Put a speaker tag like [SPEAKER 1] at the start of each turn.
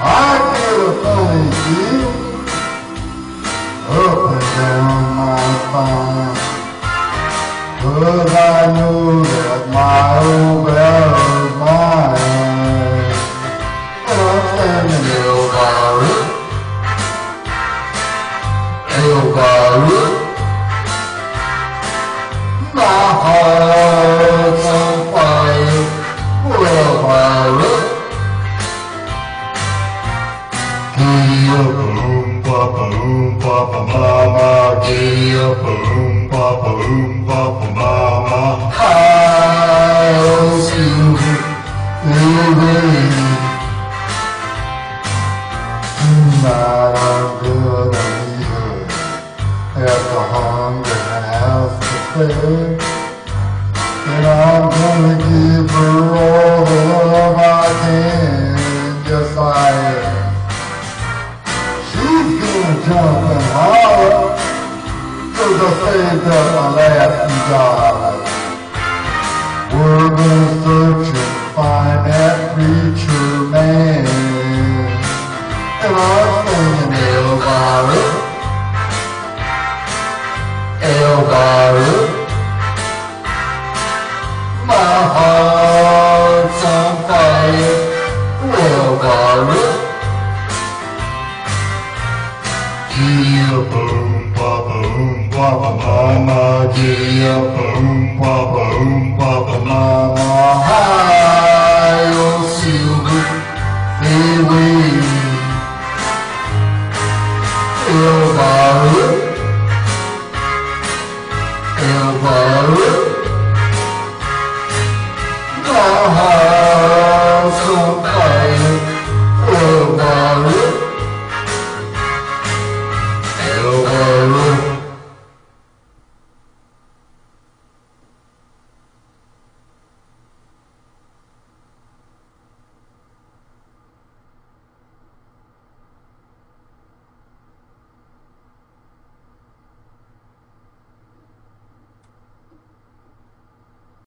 [SPEAKER 1] I get a funny feeling up and down my spine, 'cause I know that my old battle's mine. And I'm standing Elvira, my heart's on fire, Elvira. Giddy-up-a-loom-papa-loom-papa mama, giddy-up-a-loom-papa-loom-papa mama. Hi, oh Susan, tonight I'm gonna meet her at the Hunger House Cafe, and I'm gonna give her all the love I can, yes I am. She's gonna jump and holler, 'cause I saved up my last $2. We're gonna search and find that preacher man, and I'm singing Elvira, Elvira.